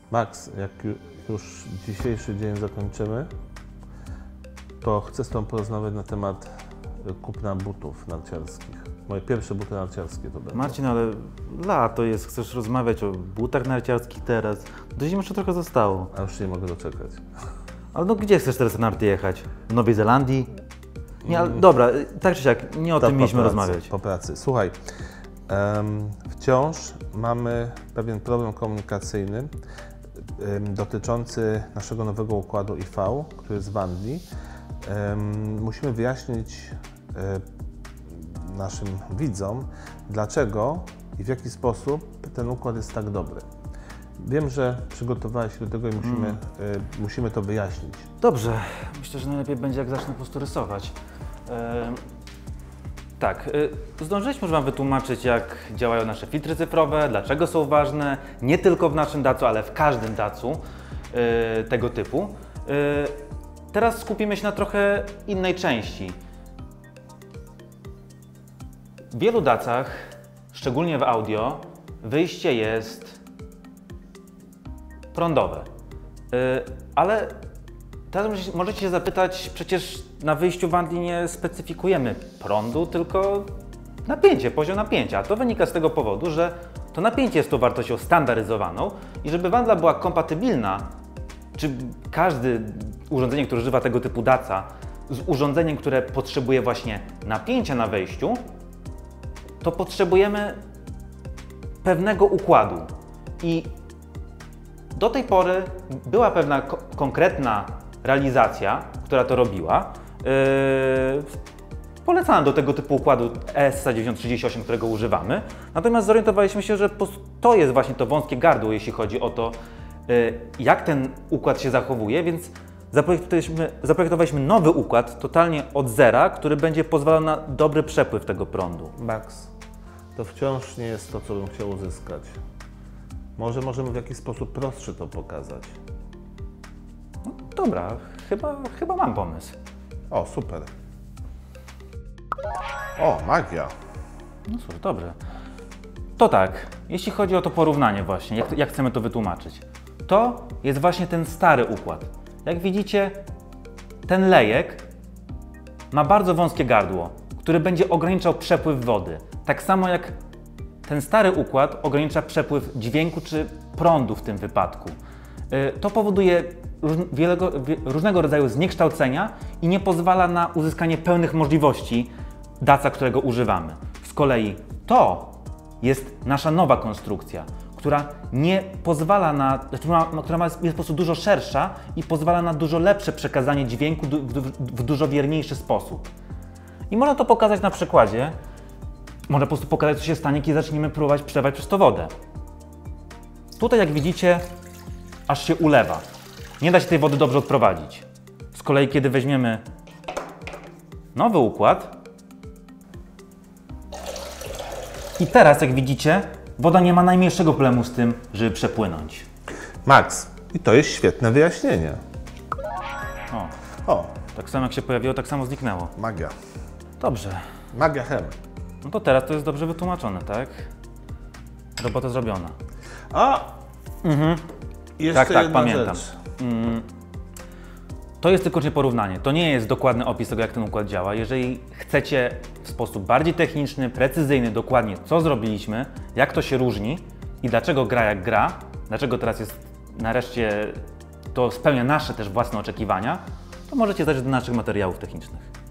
Max, jak już dzisiejszy dzień zakończymy, to chcę z Tobą porozmawiać na temat kupna butów narciarskich. Moje pierwsze buty narciarskie to będą. Marcin, ale lato jest, chcesz rozmawiać o butach narciarskich teraz? Do zimy jeszcze trochę zostało. A już się nie mogę doczekać. Ale no gdzie chcesz teraz na narty jechać? W Nowej Zelandii? Nie, ale dobra, tak czy siak, nie o To tym mieliśmy po pracy, rozmawiać. Po pracy. Słuchaj, wciąż mamy pewien problem komunikacyjny dotyczący naszego nowego układu IV, który jest w Anglii. Musimy wyjaśnić naszym widzom, dlaczego i w jaki sposób ten układ jest tak dobry. Wiem, że przygotowałeś się do tego i musimy to wyjaśnić. Dobrze, myślę, że najlepiej będzie, jak zacznę po prostu rysować. Zdążyliśmy już Wam wytłumaczyć, jak działają nasze filtry cyfrowe, dlaczego są ważne, nie tylko w naszym Datsu, ale w każdym Datsu tego typu. Teraz skupimy się na trochę innej części. W wielu Datsach, szczególnie w audio, wyjście jest prądowe. Ale teraz możecie się zapytać, przecież na wyjściu w Anglii nie specyfikujemy prądu, tylko napięcie, poziom napięcia. To wynika z tego powodu, że to napięcie jest tą wartością standaryzowaną i żeby wandla była kompatybilna, czy każde urządzenie, które używa tego typu Datsa, z urządzeniem, które potrzebuje właśnie napięcia na wejściu, to potrzebujemy pewnego układu. I do tej pory była pewna konkretna realizacja, która to robiła. Polecałem do tego typu układu ESA9038, którego używamy. Natomiast zorientowaliśmy się, że to jest właśnie to wąskie gardło, jeśli chodzi o to, jak ten układ się zachowuje, więc zaprojektowaliśmy nowy układ totalnie od zera, który będzie pozwalał na dobry przepływ tego prądu. Max, to wciąż nie jest to, co bym chciał uzyskać. Może możemy w jakiś sposób prostszy to pokazać. No, dobra, chyba mam pomysł. O, super. O, magia. No cóż, dobrze. To tak, jeśli chodzi o to porównanie właśnie, jak chcemy to wytłumaczyć. To jest właśnie ten stary układ. Jak widzicie, ten lejek ma bardzo wąskie gardło, który będzie ograniczał przepływ wody. Tak samo jak ten stary układ ogranicza przepływ dźwięku czy prądu w tym wypadku. To powoduje różnego rodzaju zniekształcenia i nie pozwala na uzyskanie pełnych możliwości Datsa, którego używamy. Z kolei to jest nasza nowa konstrukcja, która nie pozwala na, która jest po prostu dużo szersza i pozwala na dużo lepsze przekazanie dźwięku w dużo wierniejszy sposób. I można to pokazać na przykładzie. Można po prostu pokazać, co się stanie, kiedy zaczniemy próbować przelewać przez to wodę. Tutaj, jak widzicie, aż się ulewa. Nie da się tej wody dobrze odprowadzić. Z kolei, kiedy weźmiemy nowy układ i teraz, jak widzicie, woda nie ma najmniejszego problemu z tym, żeby przepłynąć. Max, i to jest świetne wyjaśnienie. O, Tak samo jak się pojawiło, tak samo zniknęło. magia. Dobrze. Magia chem. No to teraz to jest dobrze wytłumaczone, tak? Robota zrobiona. A! Jeszcze Tak, jedna pamiętam. rzecz. To jest tylko porównanie. To nie jest dokładny opis tego, jak ten układ działa. Jeżeli chcecie w sposób bardziej techniczny, precyzyjny, dokładnie co zrobiliśmy, jak to się różni i dlaczego gra jak gra, dlaczego teraz jest nareszcie to spełnia nasze też własne oczekiwania, to możecie zajrzeć do naszych materiałów technicznych.